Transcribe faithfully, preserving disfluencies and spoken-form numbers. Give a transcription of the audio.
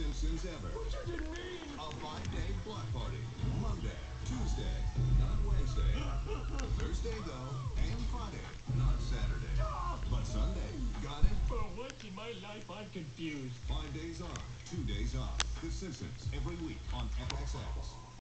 Simpsons ever. What you didn't mean? A five-day block party. Monday, Tuesday, not Wednesday. Thursday, though, and Friday, not Saturday. But Sunday, got it? For once in my life, I'm confused. Five days on, two days off. The Simpsons, every week on F X X.